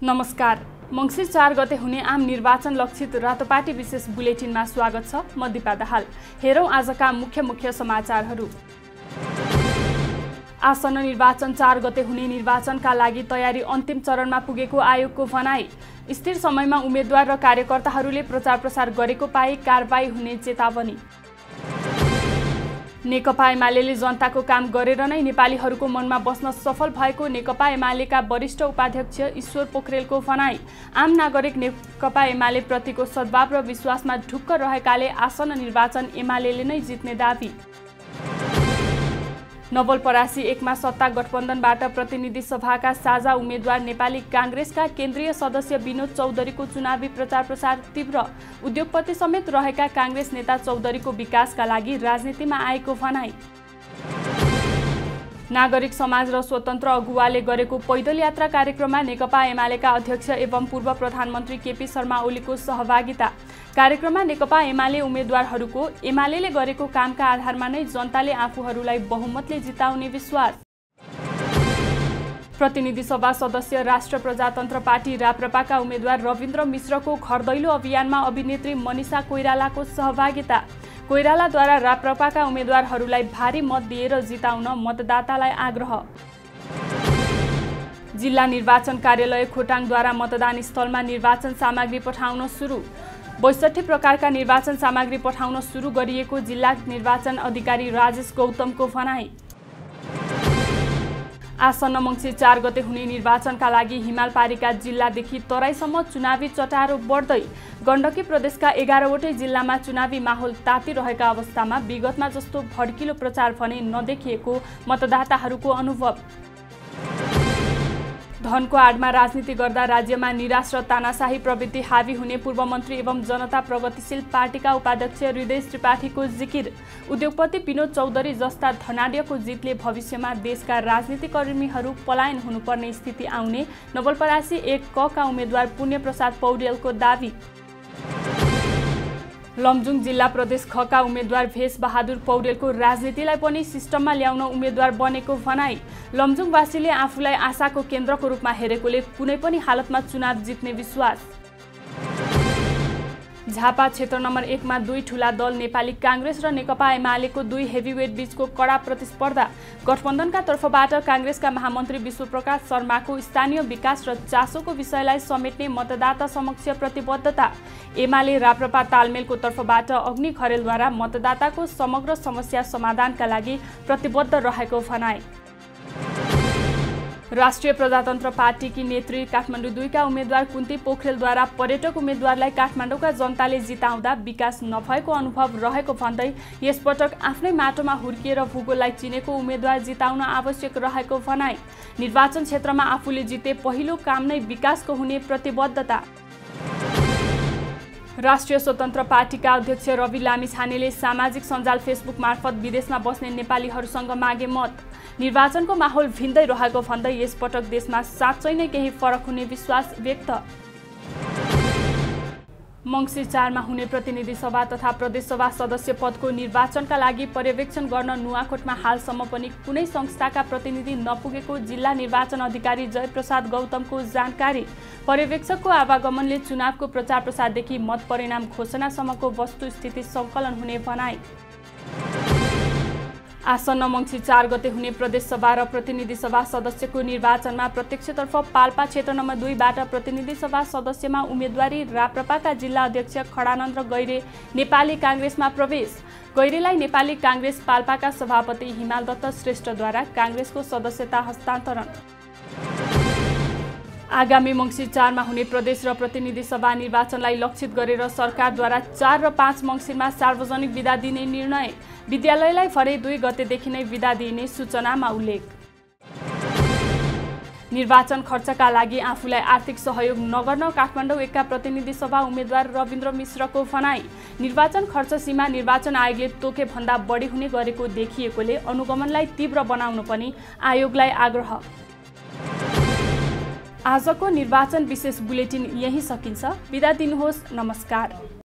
नमस्कार। मंसिर 4 गते हुने आम निर्वाचन लक्षित रातोपाटी विशेष बुलेटिनमा स्वागत छ। म दिपा दाहाल। हेरौं आजका मुख्य समाचारहरू। आसन्न निर्वाचन 4 गते हुने निर्वाचनका लागि तयारी अन्तिम चरणमा पुगेको आयोगको भनाई। स्थिर समयमा उम्मेद्वार र कार्यकर्ताहरूले प्रचार प्रसार गरेको पाए कारबाही हुने चेतावनी। नेकपा एमालेले जनताको काम गरेर नै नेपालीहरूको मनमा बस्न सफल भएको नेकपा एमालेका वरिष्ठ उपाध्यक्ष ईश्वर पोखरेलको भनाई। आम नागरिक नेकपा एमाले प्रतिको सद्भाव र विश्वासमा ढुक्क रहेकाले आसन्न निर्वाचन एमालेले नै जित्ने दाबी। नवलपरासी 1 मा सत्ता गठबन्धनबाट प्रतिनिधि सभाका साझा उम्मेद्वार नेपाली कांग्रेसका केन्द्रीय सदस्य विनोद चौधरीको चुनावी प्रचार प्रसार तीव्र। उद्योगपति समेत रहेका कांग्रेस नेता चौधरीको विकासका लागि राजनीतिमा आएको भनाई। नागरिक समाज र स्वतन्त्र अगुवाले गरेको पैदल यात्रा कार्यक्रममा नेकपा एमालेका अध्यक्ष एवं पूर्व प्रधानमन्त्री केपी शर्मा ओलीको सहभागिता। कार्यक्रममा नेकपा एमाले उम्मेद्वारहरूको एमालेले गरेको कामका आधारमा नै जनताले आफूहरूलाई बहुमतले जिताउने विश्वास। प्रतिनिधि सभा सदस्य राष्ट्र प्रजातन्त्र पार्टी राप्रपाका उम्मेद्वार रविन्द्र मिश्रको घर दैलो अभियानमा अभिनेत्री मनिषा कोइरालाको सहभागिता। कोइरालाद्वारा राप्रपाका उम्मेद्वारहरूलाई भारी मत दिएर जिताउन मतदातालाई आग्रह। जिल्ला निर्वाचन कार्यालय खोटाङद्वारा मतदान स्थलमा निर्वाचन सामग्री पठाउन सुरु। 62 प्रकारका निर्वाचन सामग्री पठाउन सुरु गरिएको जिल्ला निर्वाचन अधिकारी राजेश गौतमको भनाई। आसन्न मंसिर 4 गते हुने निर्वाचनका लागि हिमालपारिका जिल्लादेखि तराईसम्म चुनावी चटारो बढ्दै। गण्डकी प्रदेशका 11 वटै जिल्लामा चुनावी माहौल तातिरहेका अवस्थामा विगतमा जस्तो भड्किलो प्रचार भने नदेखिएको मतदाताहरूको अनुभव। धनको आडमा राजनीति गर्दा राज्यमा निराश र तानाशाही प्रवृत्ति हावी हुने पूर्व मन्त्री एवं जनता प्रगतिशील पार्टीका उपाध्यक्ष हृदय त्रिपाठीको जिकिर। उद्योगपति विनोद चौधरी जस्ता धनाढ्यको जितले भविष्यमा देशका राजनीतिकर्मीहरू पलायन हुनुपर्ने स्थिति आउने नवलपरासी 1 क का उम्मेद्वार पुण्यप्रसाद पौडेलको दावी। लमजुङ जिल्ला प्रदेश ख का उम्मेद्वार भेष बहादुर पौडेलको राजनीतिलाई पनि सिस्टममा ल्याउन उम्मेद्वार बनेको भनाई। लमजुङवासीले आफूलाई आशाको केन्द्रको रूपमा हेरेकोले कुनै पनि हालतमा चुनाव जित्ने विश्वास। झापा क्षेत्र नम्बर 1 मा 2 ठूला दल नेपाली कांग्रेस र नेकपा एमालेको 2 हेभीवेट बीचको कडा प्रतिस्पर्धा। गठबन्धनका तर्फबाट कांग्रेसका महामन्त्री विश्वप्रकाश शर्माको स्थानीय विकास र चासोको विषयलाई समेट्ने मतदाता समक्ष प्रतिबद्धता। एमाले राप्रपा तालमेलको तर्फबाट अग्नि खरेलद्वारा मतदाताको समग्र समस्या समाधानका लागि प्रतिबद्ध रहेको भनाई। राष्ट्रिय प्रजातन्त्र पार्टीकी नेत्री काठमाडौँ 2 का उम्मेद्वार कुन्ती पोखरेलद्वारा पर्यटक उम्मेद्वारलाई काठमाडौँका जनताले जिताउँदा विकास नभएको अनुभव रहेको भन्दै यसपटक आफ्नै माटोमा हुर्किएर भूगोललाई चिनेको उम्मेद्वार जिताउन आवश्यक रहेको भनाई। निर्वाचन क्षेत्रमा आफूले जिते पहिलो काम नै विकासको हुने प्रतिबद्धता। राष्ट्रिय स्वतन्त्र पार्टीका अध्यक्ष रवि लामिछानेले सामाजिक सञ्जाल फेसबुक मार्फत विदेशमा बस्ने नेपालीहरूसँग मागे मत। निर्वाचनको माहौल भिन्दै रहेको भन्दै यसपटक देशमा साँच्चै नै केही फरक हुने विश्वास व्यक्त। मंसिर 4 मा हुने प्रतिनिधि सभा तथा प्रदेश सभा सदस्य पदको निर्वाचनका लागि पर्यवेक्षण गर्न नुवाकोटमा हालसम्म पनि कुनै संस्थाका प्रतिनिधि नपुगेको जिल्ला निर्वाचन अधिकारी जयप्रसाद गौतमको जानकारी। पर्यवेक्षकको आवागमनले चुनावको प्रचार प्रसारदेखि मत परिणाम घोषणासम्मको वस्तुस्थिति सङ्कलन हुने भनाई। आसन्न मंसिर 4 गते हुने प्रदेश सभा र प्रतिनिधि सभा सदस्यको निर्वाचनमा प्रत्यक्षतर्फ पाल्पा क्षेत्र नम्बर 2 बाट प्रतिनिधि सभा सदस्यमा उम्मेद्वारी राप्रपाका जिल्ला अध्यक्ष खडानन्द गैरे नेपाली कांग्रेसमा प्रवेश। गैरेलाई नेपाली कांग्रेस पाल्पाका सभापति हिमाल दत्त श्रेष्ठद्वारा कांग्रेसको सदस्यता हस्तान्तरण। आगामी मंसिर 4 मा हुने प्रदेश र प्रतिनिधि सभा निर्वाचनलाई लक्षित गरेर सरकारद्वारा 4 र 5 मंसिरमा सार्वजनिक बिदा दिने निर्णय। विद्यालयलाई भरे 2 गतेदेखि नै बिदा दिने सूचनामा उल्लेख। निर्वाचन खर्चका लागि आफूलाई आर्थिक सहयोग नगर्न काठमाडौँ 1 का प्रतिनिधि सभा उम्मेद्वार रविन्द्र मिश्रको भनाई। निर्वाचन खर्च सीमा निर्वाचन आयोगले तोके भन्दा बढी हुने गरेको देखिएकोले अनुगमनलाई तीव्र बनाउन पनि आयोगलाई आग्रह। आजको निर्वाचन विशेष बुलेटिन यही सकिन्छ। बिदा दिनुहोस्। नमस्कार।